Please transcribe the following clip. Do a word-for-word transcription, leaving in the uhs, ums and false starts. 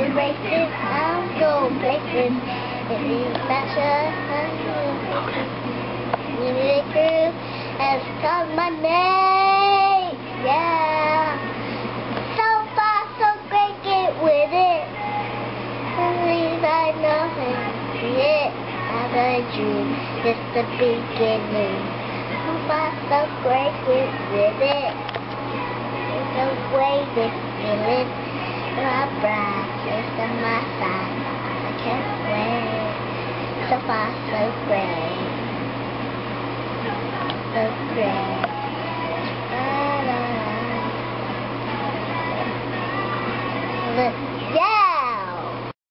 races, I'll go places. If you better, you need a crew, has called my name. Yeah. So far, so great, get with it. At least I know him. Yeah, I'm a dream, just the beginning. So far, so great, get with it. There's no way this feeling. My breath is on my side. I can't wait. So far, so great. So great.